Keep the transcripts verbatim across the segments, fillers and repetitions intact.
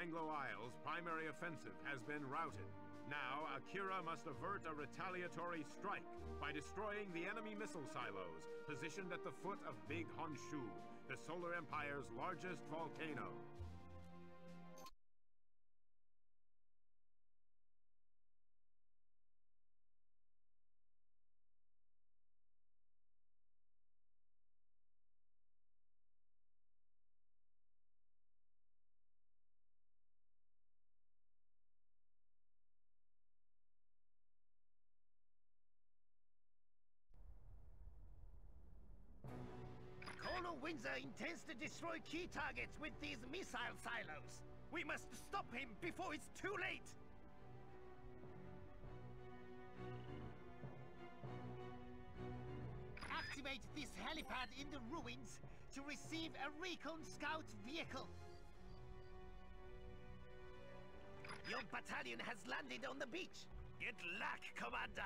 Anglo Isles' primary offensive has been routed. Now, A-Qira must avert a retaliatory strike by destroying the enemy missile silos positioned at the foot of Big Honshu, the Solar Empire's largest volcano. Colonel Windsor intends to destroy key targets with these missile silos. We must stop him before it's too late! Activate this helipad in the ruins to receive a recon scout vehicle. Your battalion has landed on the beach. Good luck, Commander!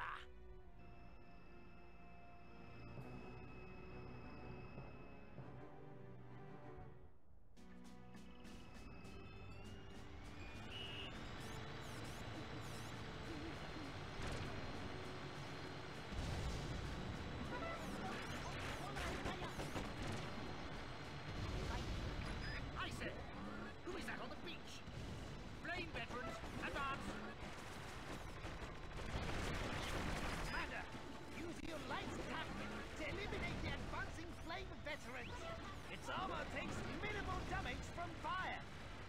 Who is that on the beach? Flame veterans, advance! Commander, use your light attack to eliminate the advancing flame veterans. Its armor takes minimal damage from fire.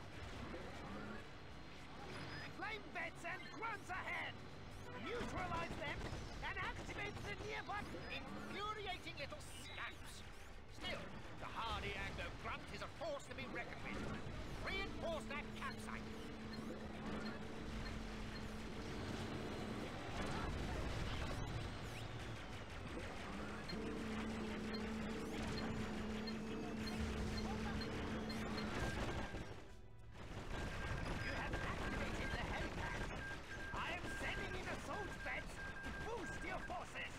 Flame vets and grunts ahead! Neutralize them and activate the nearby infuriating little scamps! Still, the hardy Anglo grunt is a force to be reckoned with. Reinforce that campsite! You have activated the helipad. I am sending in assault vets to boost your forces.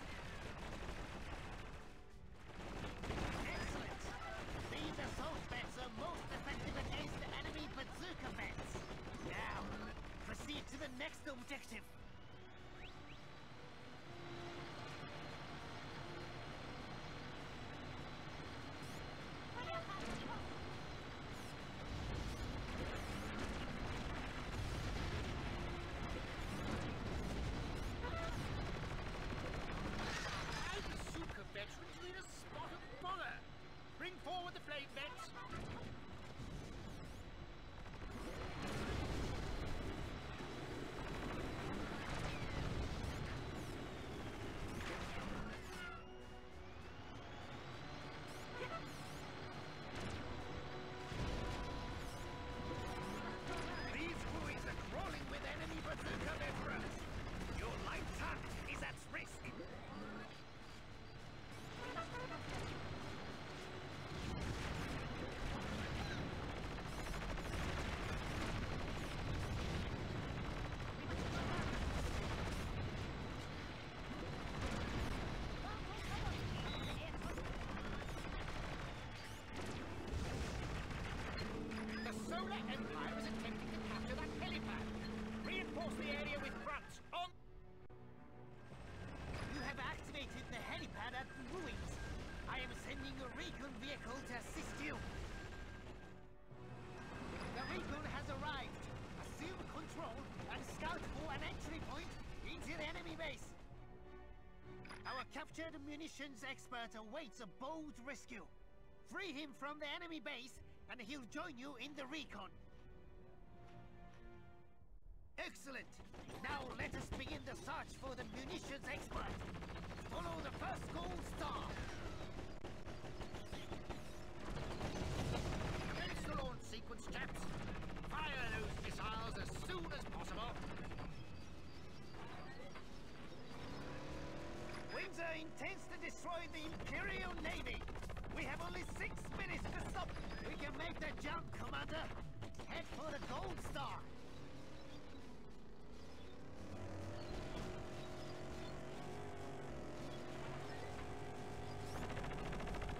These assault vets are most effective against the enemy bazooka vets. Now, proceed to the next objective. Our bazooka veterans need a spot of bother. Bring forward the flame vents! These buoys are crawling with enemy bazooka veterans! Your light tank is at risk! The Solar Empire is attempting to capture that helipad. Reinforce the area with grunts. On! You have activated the helipad at the ruins. I am sending a recon vehicle to assist you. The recon has arrived. Assume control and scout for an entry point into the enemy base. Our captured munitions expert awaits a bold rescue. Free him from the enemy base and he'll join you in the recon. Excellent! Now let us begin the search for the munitions expert. Follow the first gold star. Finish the launch sequence, chaps. Fire those missiles as soon as possible. Windsor intends to destroy the Imperial Navy. We have only six minutes to stop. We can make the jump, Commander. Head for the gold star.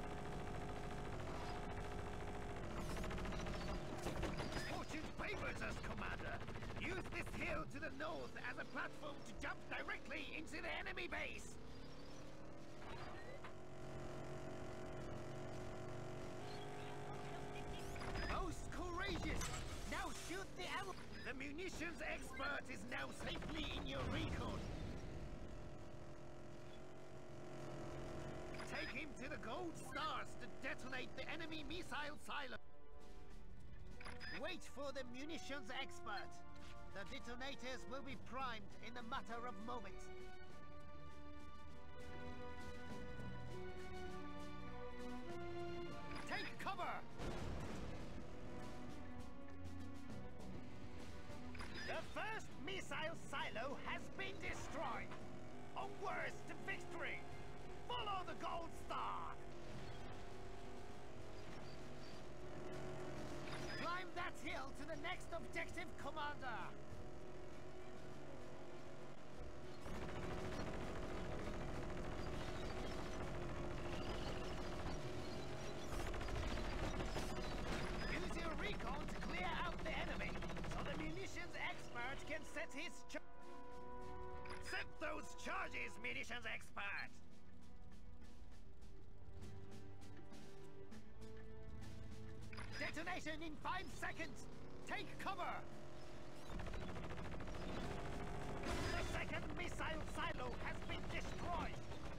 Fortune favors us. both as a platform to jump directly into the enemy base. Most courageous! Now shoot the arrow! The munitions expert is now safely in your recon. Take him to the gold stars to detonate the enemy missile silo. Wait for the munitions expert. The detonators will be primed in a matter of moments. Take cover! The first missile silo has been destroyed. Onwards to victory! Follow the gold star! Climb that hill to the next objective, Commander! Use your recon to clear out the enemy, so the munitions expert can set his ch- Set those charges, munitions expert! Detonation in five seconds! Take cover! The second missile silo has been destroyed!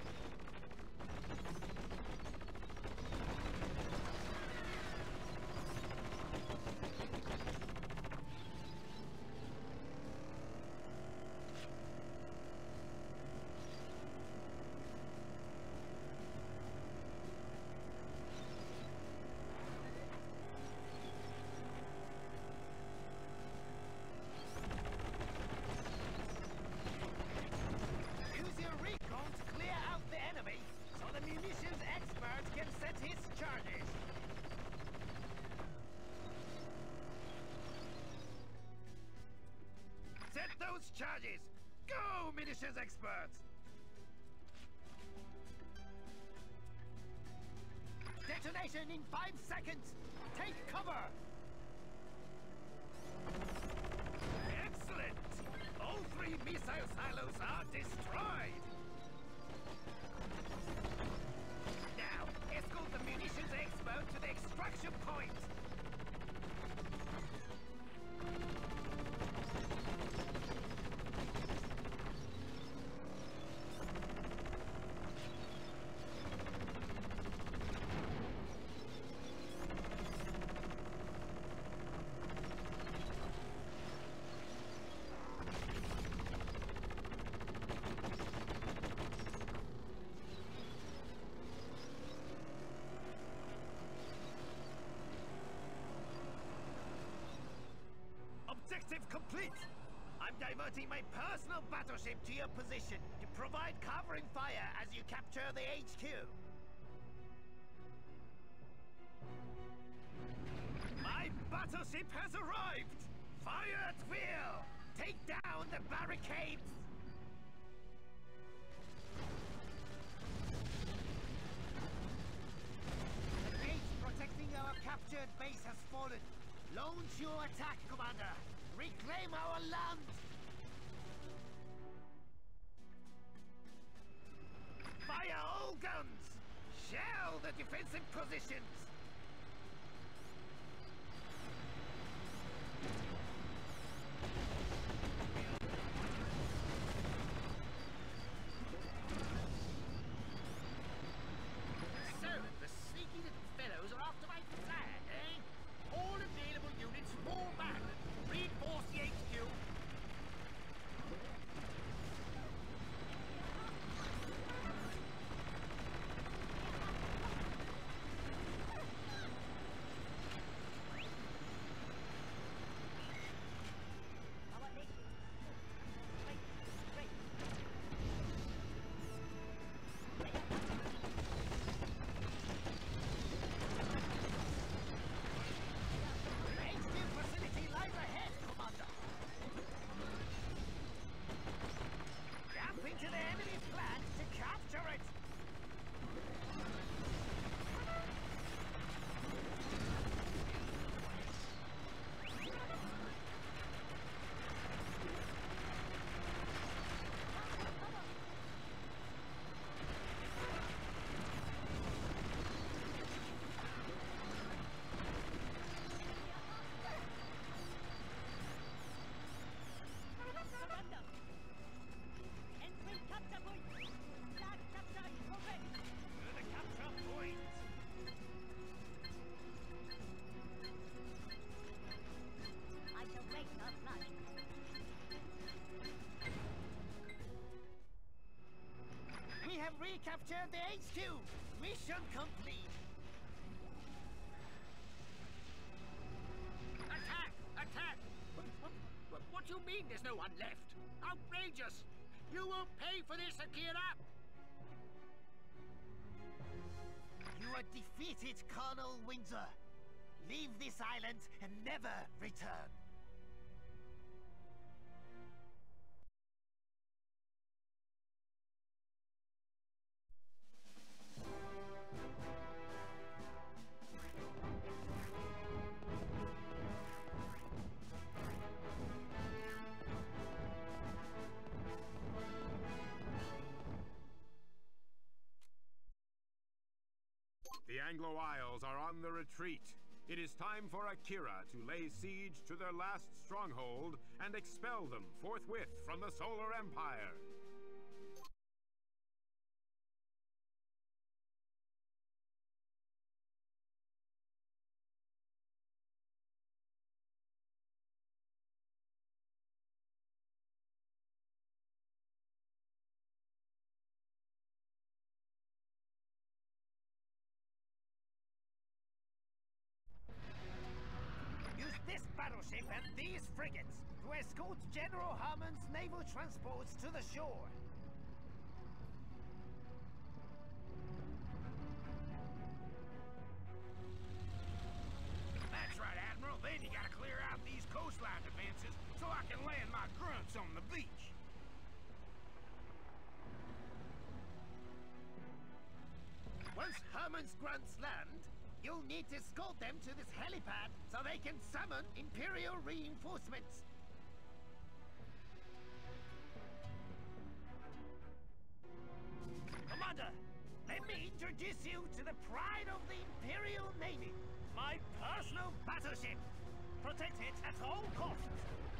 Those charges! Go, munitions experts! Detonation in five seconds! Take cover! Excellent! All three missile silos are destroyed! Now, escort the munitions expert to the extraction point! Objective complete! I'm diverting my personal battleship to your position to provide covering fire as you capture the H Q. My battleship has arrived! Fire at will! Take down the barricades! The gate protecting our captured base has fallen. Launch your attack, Commander! Reclaim our land! Fire all guns! Shell the defensive positions! So, the sneaky little fellows are after my flag, eh? All available units fall back! Reinforce the H Q! H Q, mission complete. Attack! Attack! What, what, what, what do you mean there's no one left? Outrageous! You will pay for this, A-Qira! You are defeated, Colonel Windsor. Leave this island and never return. The Anglo Isles are on the retreat. It is time for A-Qira to lay siege to their last stronghold and expel them forthwith from the Solar Empire. This battleship and these frigates to escort General Harmon's naval transports to the shore. That's right, Admiral. Then you gotta clear out these coastline defenses so I can land my grunts on the beach. Once Harmon's grunts land, you'll need to escort them to this helipad so they can summon Imperial reinforcements. Commander, let me introduce you to the pride of the Imperial Navy, my personal battleship. Protect it at all costs.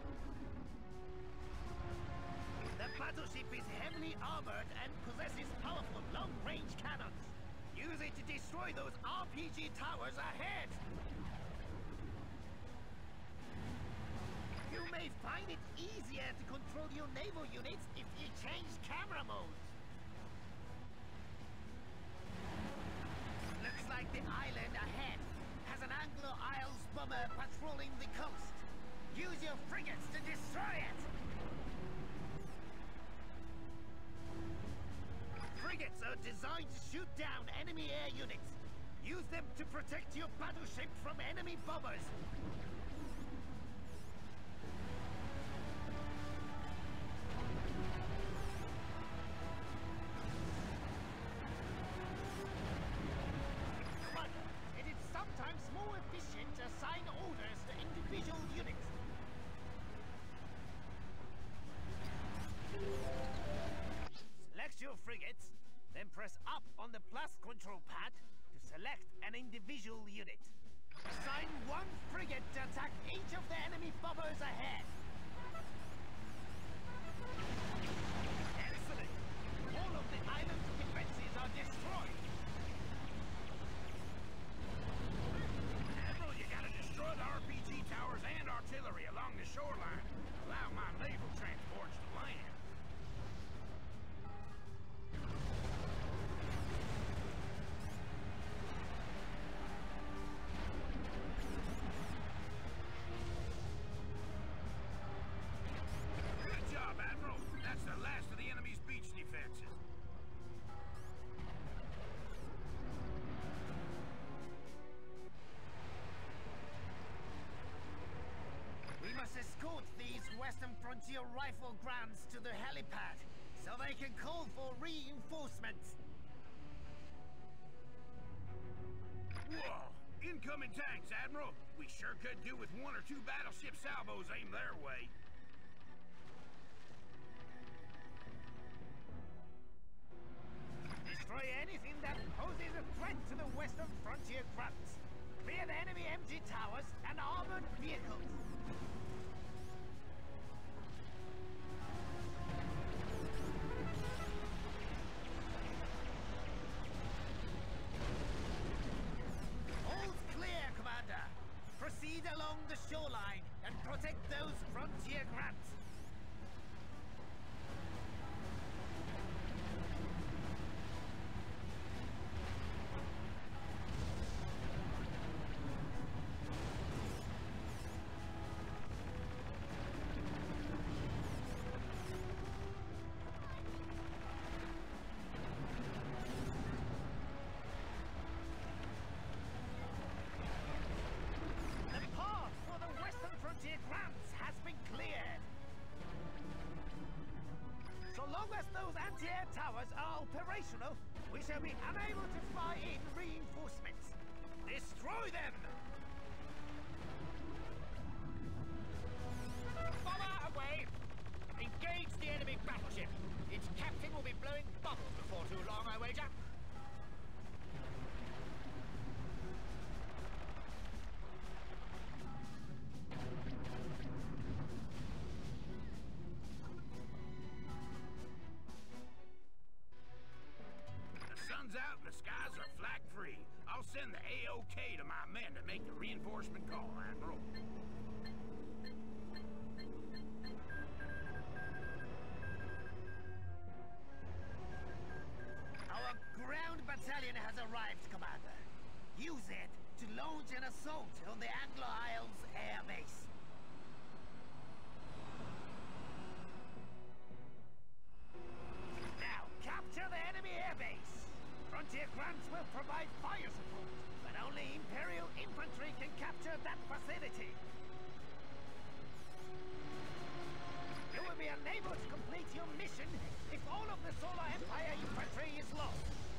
The battleship is heavily armored and possesses powerful long-range cannons. Use it to destroy those R P G towers ahead! You may find it easier to control your naval units if you change camera modes. Looks like the island ahead has an Anglo Isles bomber patrolling the coast. Use your frigates to destroy it! Frigates are designed to shoot down enemy air units. Use them to protect your battleship from enemy bombers. Commander, it is sometimes more efficient to assign orders to individual units. Select your frigates, then press up on the plus control pad to select an individual unit. Assign one frigate to attack each of the enemy bombers ahead. Excellent! All of the island's defenses are destroyed. Admiral, you gotta destroy the R P G towers and artillery along the shoreline. Allow my naval transports to land. Good job, Admiral. That's the last of the enemy's beach defenses. We must escort these Western Frontier rifle grants to the helipad so they can call for reinforcements. Whoa! Incoming tanks, Admiral! We sure could do with one or two battleship salvos aimed their way. Destroy anything that poses a threat to the Western Frontier grunts. Clear the enemy M G towers and armored vehicles. All's clear, Commander. Proceed along the shoreline and protect those frontier towers are operational, we shall be unable to fly in reinforcements. Destroy them! Bomber away! Engage the enemy battleship. Its captain will be blowing bubbles before too long, I wager. The sun's out and the skies are flak free. I'll send the A O K to my men to make the reinforcement call, Admiral. Our ground battalion has arrived, Commander. Use it to launch an assault on the Anglo Isles air base. Now, capture the enemy air base. Frontier grunts will provide fire support, but only Imperial infantry can capture that facility. You will be unable to complete your mission if all of the Solar Empire infantry is lost.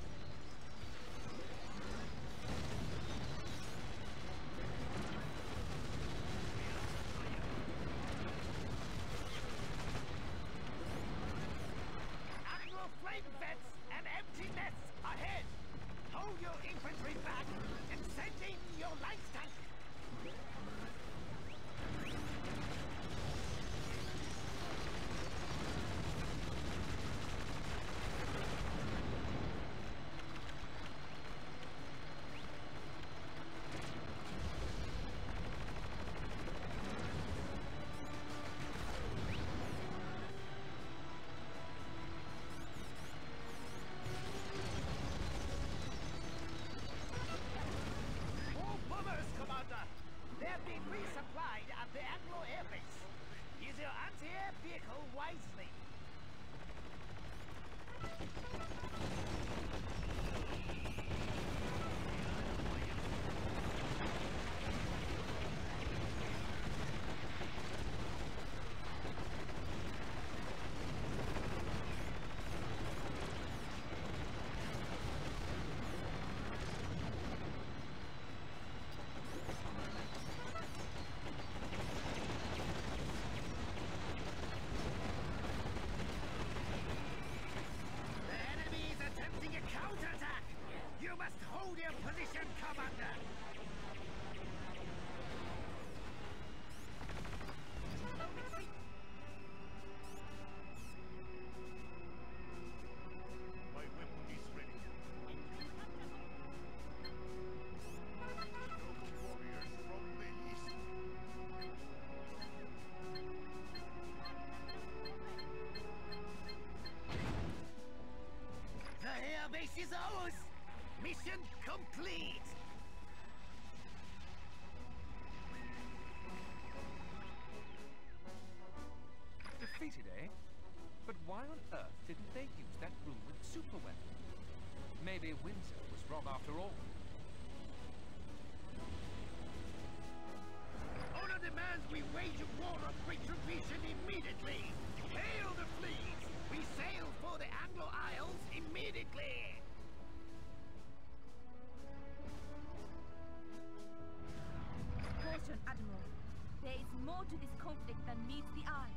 Anglo flame vents and empty nests ahead. Hold your infantry back and send in your light tank. All bombers, Commander! They have been resupplied at the Anglo Air Base. Use your anti-air vehicle wisely. The enemy is attempting a counterattack. You must hold your position, Commander. My weapon is ready. Noble warriors from the east. The air base is ours. Mission complete. Defeated, eh? But why on earth didn't they use that rumored superweapon? Maybe Windsor was wrong after all. Honor demands we wage a war of retribution immediately. Hail the fleet. We sail for the Anglo Isles immediately. Caution, Admiral. There is more to this conflict than meets the eye.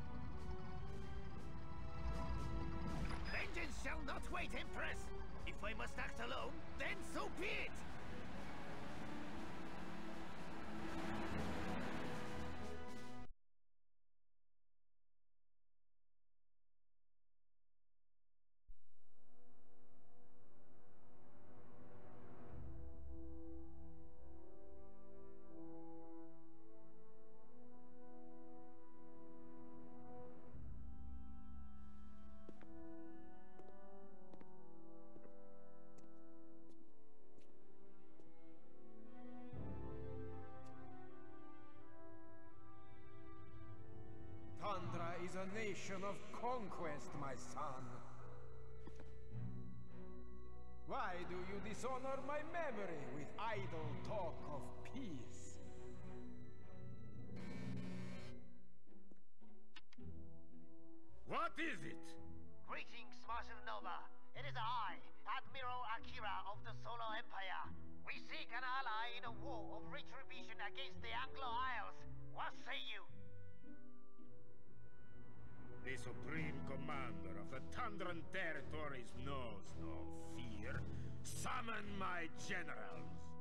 Vengeance shall not wait, Empress. If I must act alone, then so be it. Tundra is a nation of conquest, my son. Why do you dishonor my memory with idle talk of peace? What is it? Greetings, Master Nova. It is I, Admiral A-Qira of the Solar Empire. We seek an ally in a war of retribution against the Anglo Isles. What say you? The Supreme Commander of the Tundran Territories knows no fear. Summon my generals!